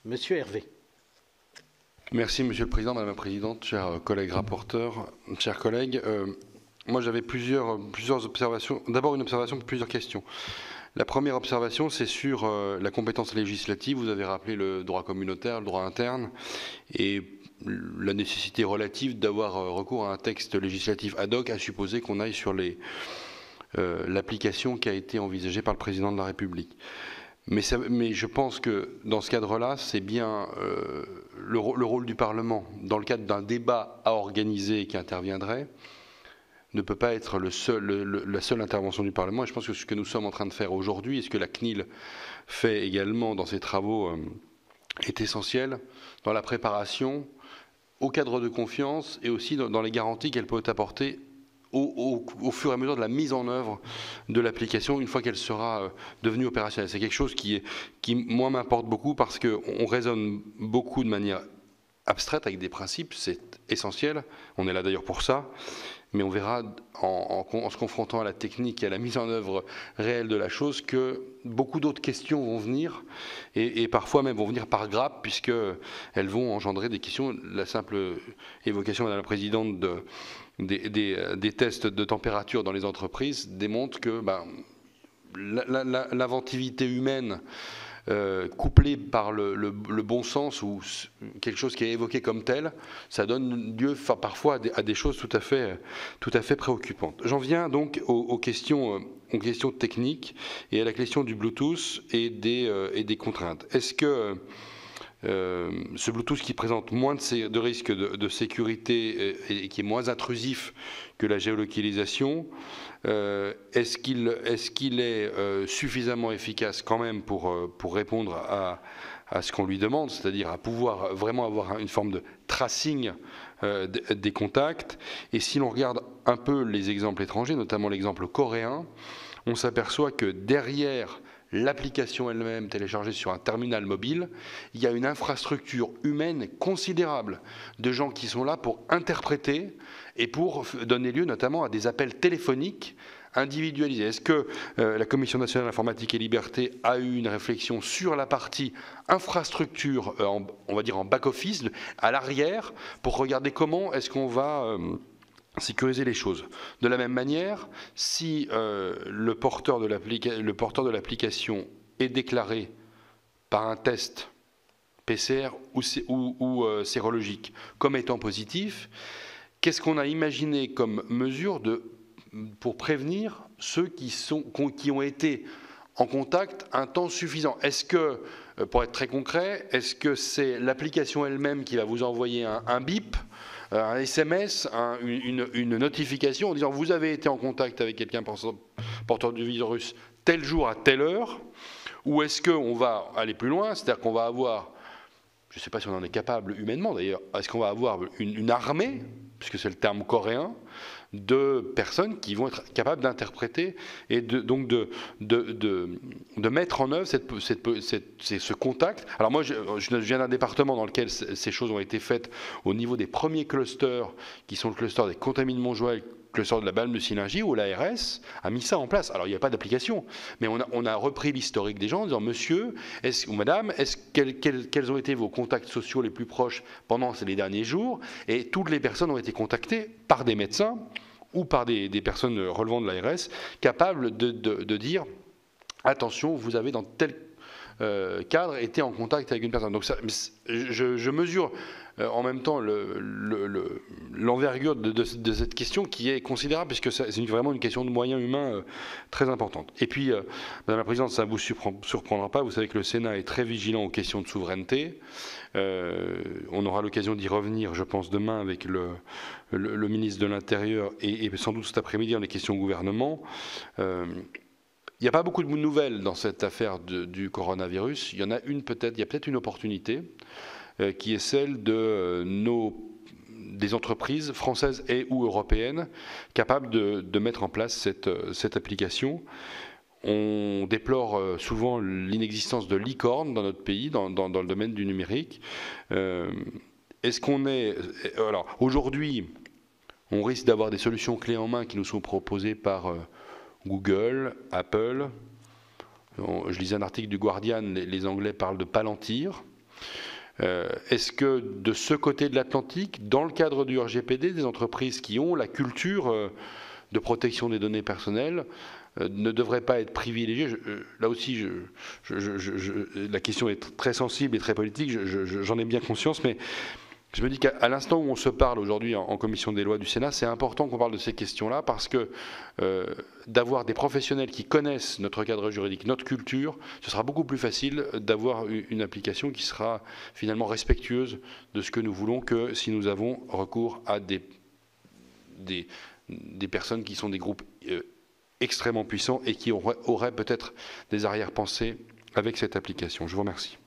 Monsieur Hervé. Merci Monsieur le Président, Madame la Présidente, chers collègues rapporteurs, chers collègues. Moi j'avais plusieurs observations. D'abord une observation, puis plusieurs questions. La première observation, c'est sur la compétence législative. Vous avez rappelé le droit communautaire, le droit interne, et la nécessité relative d'avoir recours à un texte législatif ad hoc, à supposer qu'on aille sur l'application qui a été envisagée par le Président de la République. Mais je pense que dans ce cadre-là, c'est bien le rôle du Parlement, dans le cadre d'un débat à organiser qui interviendrait, ne peut pas être la seule intervention du Parlement. Et je pense que ce que nous sommes en train de faire aujourd'hui, et ce que la CNIL fait également dans ses travaux, est essentiel dans la préparation au cadre de confiance et aussi dans les garanties qu'elle peut apporter au fur et à mesure de la mise en œuvre de l'application une fois qu'elle sera devenue opérationnelle. C'est quelque chose qui moi, m'importe beaucoup parce qu'on raisonne beaucoup de manière abstraite avec des principes, c'est essentiel, on est là d'ailleurs pour ça, mais on verra en se confrontant à la technique et à la mise en œuvre réelle de la chose que beaucoup d'autres questions vont venir et parfois même vont venir par grappe puisqu'elles vont engendrer des questions. La simple évocation, Madame la Présidente, des tests de température dans les entreprises démontre que l'inventivité humaine couplée par le bon sens ou quelque chose qui est évoqué comme tel, ça donne lieu parfois à des choses tout à fait préoccupantes. J'en viens donc aux questions techniques et à la question du Bluetooth et des contraintes. Est-ce que ce Bluetooth qui présente moins de risques de sécurité et qui est moins intrusif que la géolocalisation, est-ce qu'il est suffisamment efficace quand même pour répondre à ce qu'on lui demande, c'est-à-dire à pouvoir vraiment avoir une forme de tracing des contacts? Et si l'on regarde un peu les exemples étrangers, notamment l'exemple coréen, on s'aperçoit que derrière l'application elle-même téléchargée sur un terminal mobile, il y a une infrastructure humaine considérable de gens qui sont là pour interpréter et pour donner lieu notamment à des appels téléphoniques individualisés. Est-ce que la Commission nationale informatique et liberté a eu une réflexion sur la partie infrastructure, on va dire en back-office, à l'arrière, pour regarder comment est-ce qu'on va sécuriser les choses. De la même manière, si le porteur de l'application est déclaré par un test PCR ou sérologique comme étant positif, qu'est-ce qu'on a imaginé comme mesure pour prévenir ceux qui ont été en contact un temps suffisant? Est-ce que, pour être très concret, est-ce que c'est l'application elle-même qui va vous envoyer un bip, un SMS, une notification en disant vous avez été en contact avec quelqu'un porteur du virus tel jour à telle heure, ou est-ce qu'on va aller plus loin, c'est-à-dire qu'on va avoir, je ne sais pas si on en est capable humainement d'ailleurs, est-ce qu'on va avoir une armée, puisque c'est le terme coréen, de personnes qui vont être capables d'interpréter et donc de mettre en œuvre ce contact. Alors moi, je viens d'un département dans lequel ces choses ont été faites au niveau des premiers clusters, qui sont le cluster des Contamines Montjoie, le cluster de la Balme-de-Sillingy, où l'ARS a mis ça en place. Alors il n'y a pas d'application, mais on a repris l'historique des gens en disant monsieur ou madame, quels ont été vos contacts sociaux les plus proches pendant les derniers jours? Et toutes les personnes ont été contactées par des médecins ou par des personnes relevant de l'ARS, capables de dire attention, vous avez dans tel cadre été en contact avec une personne. Donc ça, je mesure en même temps l'envergure de cette question qui est considérable, puisque c'est vraiment une question de moyens humains très importante. Et puis, Madame la Présidente, ça ne vous surprendra pas, vous savez que le Sénat est très vigilant aux questions de souveraineté. On aura l'occasion d'y revenir, je pense, demain avec le ministre de l'Intérieur et sans doute cet après-midi dans les questions au gouvernement. Il n'y a pas beaucoup de nouvelles dans cette affaire du coronavirus. Il y en a une peut-être, il y a peut-être une opportunité qui est celle des entreprises françaises et ou européennes capables de mettre en place cette application. On déplore souvent l'inexistence de licornes dans notre pays, dans le domaine du numérique. Est-ce qu'on est... Alors, aujourd'hui, on risque d'avoir des solutions clés en main qui nous sont proposées par Google, Apple. Je lisais un article du Guardian, les Anglais parlent de Palantir. Est-ce que de ce côté de l'Atlantique, dans le cadre du RGPD, des entreprises qui ont la culture de protection des données personnelles ne devraient pas être privilégiées? Là aussi, la question est très sensible et très politique, j'en ai bien conscience, mais je me dis qu'à l'instant où on se parle aujourd'hui en commission des lois du Sénat, c'est important qu'on parle de ces questions-là parce que d'avoir des professionnels qui connaissent notre cadre juridique, notre culture, ce sera beaucoup plus facile d'avoir une application qui sera finalement respectueuse de ce que nous voulons que si nous avons recours à des personnes qui sont des groupes extrêmement puissants et qui auraient peut-être des arrière-pensées avec cette application. Je vous remercie.